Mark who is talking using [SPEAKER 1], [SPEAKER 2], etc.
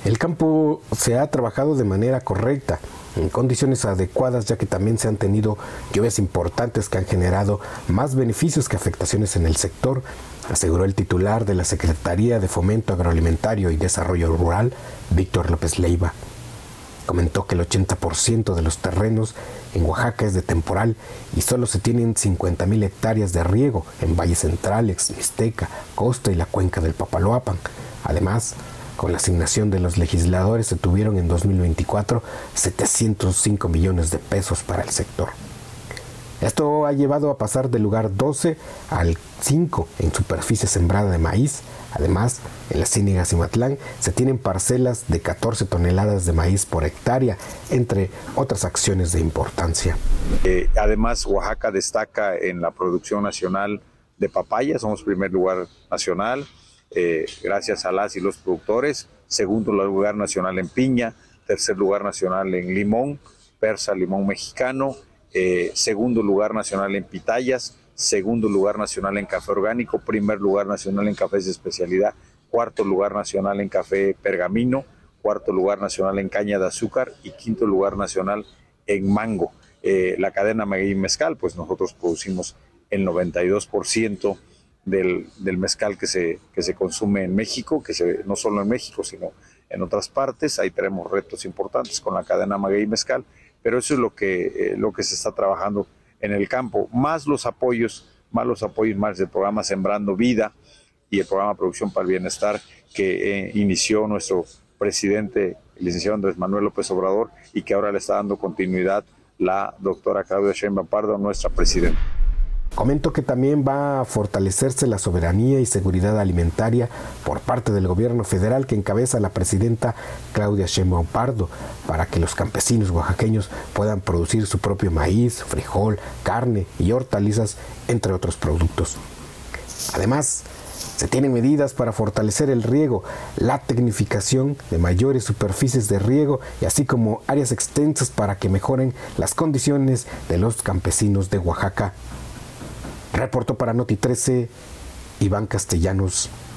[SPEAKER 1] El campo se ha trabajado de manera correcta, en condiciones adecuadas, ya que también se han tenido lluvias importantes que han generado más beneficios que afectaciones en el sector, aseguró el titular de la Secretaría de Fomento Agroalimentario y Desarrollo Rural, Víctor López Leiva. Comentó que el 80% de los terrenos en Oaxaca es de temporal y solo se tienen 50,000 hectáreas de riego en Valle Central, Mixteca, Costa y la cuenca del Papaloapan. Además, con la asignación de los legisladores se tuvieron en 2024 705 millones de pesos para el sector. Esto ha llevado a pasar del lugar 12 al 5 en superficie sembrada de maíz. Además, en la Ciénega Cimatlán se tienen parcelas de 14 toneladas de maíz por hectárea, entre otras acciones de importancia.
[SPEAKER 2] Además, Oaxaca destaca en la producción nacional de papaya, somos primer lugar nacional, gracias a las y los productores, segundo lugar nacional en piña, tercer lugar nacional en limón, persa, limón mexicano, segundo lugar nacional en pitayas, segundo lugar nacional en café orgánico, primer lugar nacional en cafés de especialidad, cuarto lugar nacional en café pergamino, cuarto lugar nacional en caña de azúcar y quinto lugar nacional en mango. La cadena maguey mezcal, pues nosotros producimos el 92% del mezcal que se consume en México, no solo en México, sino en otras partes. Ahí tenemos retos importantes con la cadena maguey mezcal, pero eso es lo que se está trabajando en el campo, más los apoyos más del programa Sembrando Vida y el programa Producción para el Bienestar que inició nuestro presidente, el licenciado Andrés Manuel López Obrador, y que ahora le está dando continuidad la doctora Claudia Sheinbaum Pardo, nuestra presidenta.
[SPEAKER 1] Comentó que también va a fortalecerse la soberanía y seguridad alimentaria por parte del gobierno federal que encabeza la presidenta Claudia Sheinbaum Pardo, para que los campesinos oaxaqueños puedan producir su propio maíz, frijol, carne y hortalizas, entre otros productos. Además, se tienen medidas para fortalecer el riego, la tecnificación de mayores superficies de riego y así como áreas extensas para que mejoren las condiciones de los campesinos de Oaxaca. Reportó para Noti 13, Iván Castellanos.